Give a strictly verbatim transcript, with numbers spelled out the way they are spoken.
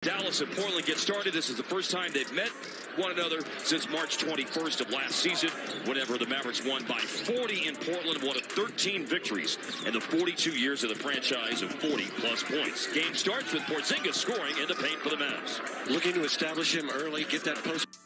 Dallas and Portland get started. This is the first time they've met one another since March twenty-first of last season, whenever the Mavericks won by forty in Portland, one of thirteen victories in the forty-two years of the franchise of forty plus points. Game starts with Porzingis scoring in the paint for the Mavs. Looking to establish him early, get that post.